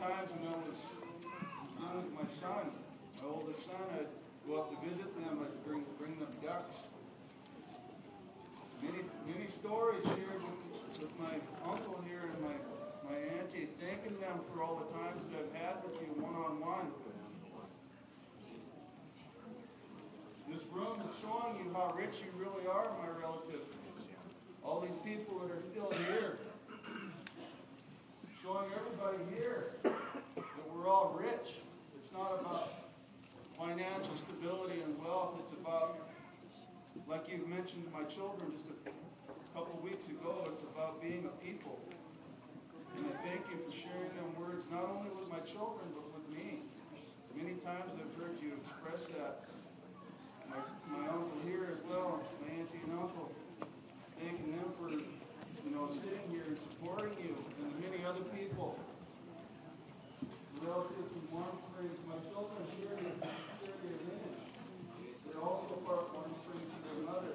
times when I was young with my son, my oldest son, I'd go up to visit them, I'd bring them ducks. Many stories shared with my uncle here and my auntie, thanking them for all the times that I've had with you one-on-one. This room is showing you how rich you really are, my relative. All these people that are still here, showing everybody here that we're all rich. It's not about financial stability and wealth. It's about, like you mentioned to my children just a couple of weeks ago, it's about being a people. And I thank you for sharing them words, not only with my children, but with me. Many times I've heard you express that. My uncle here as well, my auntie and uncle, thanking them for, sitting here and supporting you, and many other people, relatives from Warm Springs. My children share their lineage. They're also part of Warm Springs and their mother.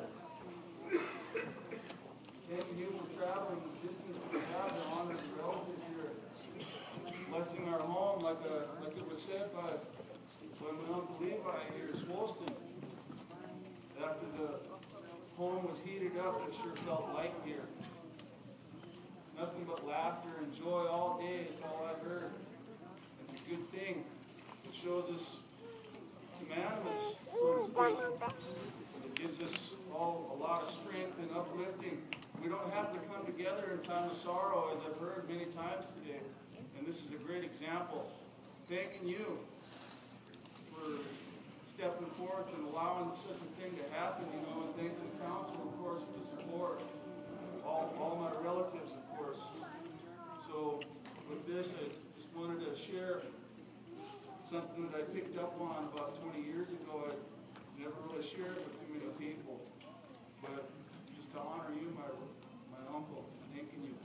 Thanking you for traveling the distance that we have to honor the relatives here, blessing our home, like it was said by my Uncle Levi here at Swolston. After the home was heated up, it sure felt light here. Nothing but laughter and joy all day. It's all I've heard. It's a good thing. It shows us humanity, so to speak. It gives us all a lot of strength and uplifting. We don't have to come together in time of sorrow, as I've heard many times today. And this is a great example. Thanking you for stepping forth and allowing such a thing to happen, and thanking the council, of course, for the support. All my relatives, of course. So with this, I just wanted to share something that I picked up on about 20 years ago. I never really shared with too many people. But just to honor you, my uncle, thanking you.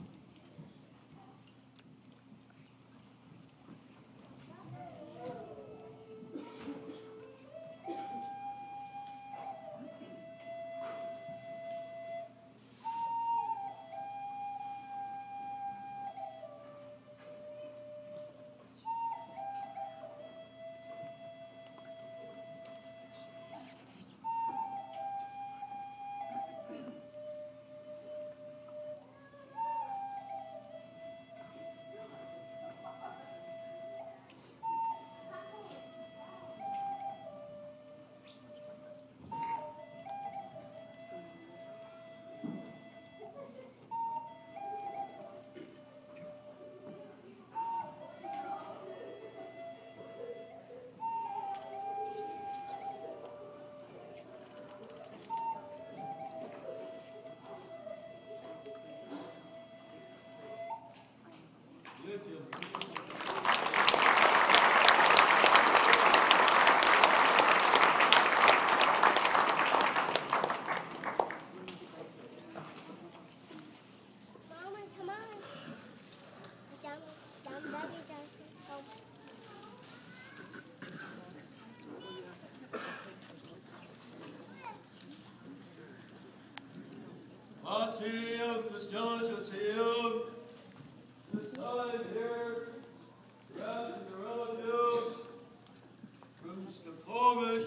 This time here, grabbing the relatives from Snoqualmie,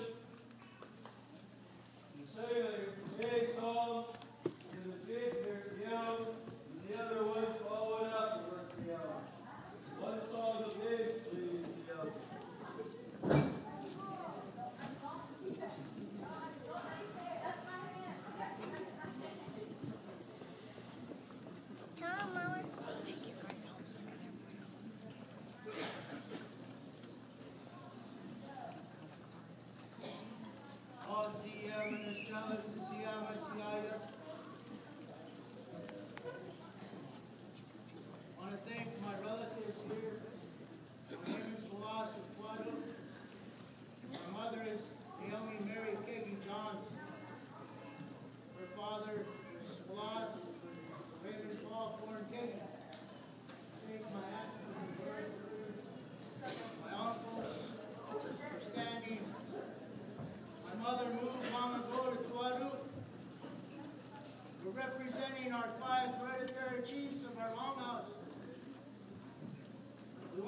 and say a gay song in the big hymn, and the other one following afterwards the hymn. One song of days, please, the other. Take you guys home.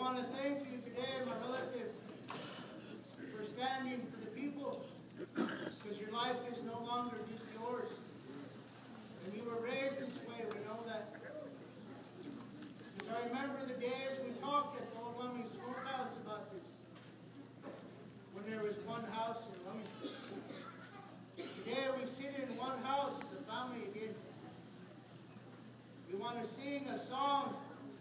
want to thank you today, my relative, for standing for the people, because your life is no longer just yours. And you were raised this way, we know that. Because I remember the days we talked at the old Lummi Smokehouse about this, when there was one house in Lummi. Today we sit in one house as a family again. We want to sing a song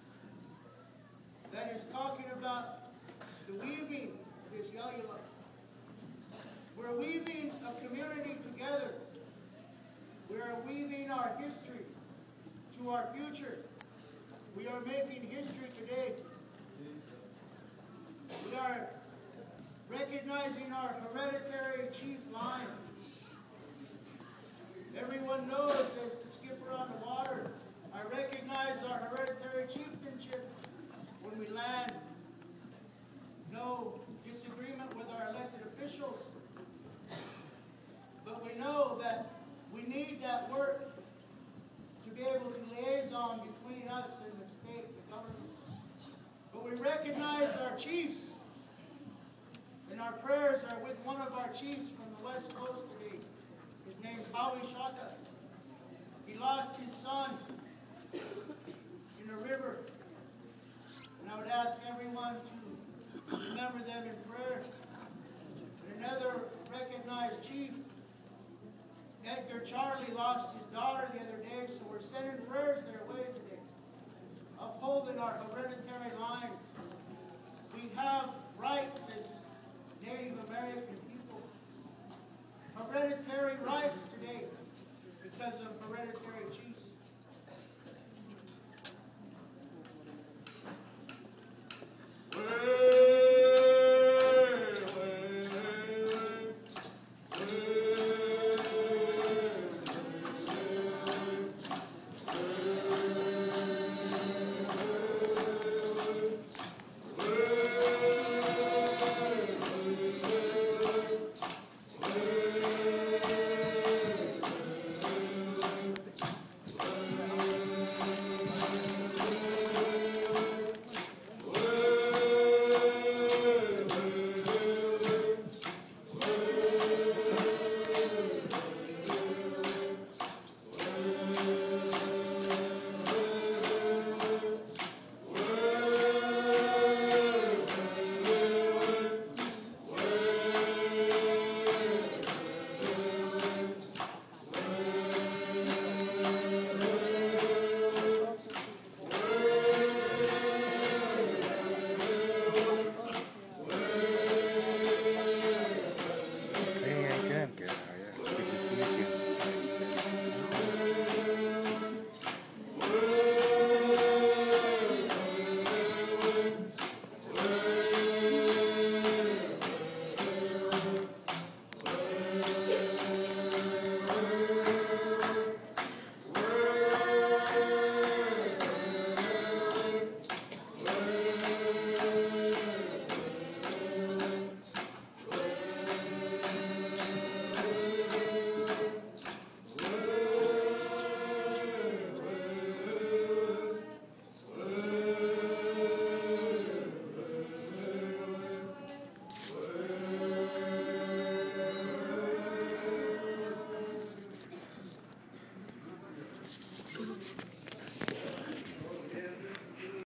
that is talking about the weaving of this Yayula. We're weaving a community together. We are weaving our history to our future. We are making history today. We are recognizing our hereditary chief line. Everyone knows, as the skipper on the water, I recognize our hereditary chieftainship when we land. No disagreement with our elected officials. But we know that we need that work to be able to liaison between us and the state, the government. But we recognize our chiefs, and our prayers are with one of our chiefs from the West Coast today. His name's Howie Shaka. He lost his son in a river. And I would ask everyone to remember them in prayer. And another recognized chief, Edgar Charlie, lost his daughter the other day, so we're sending prayers their way today, upholding our hereditary line.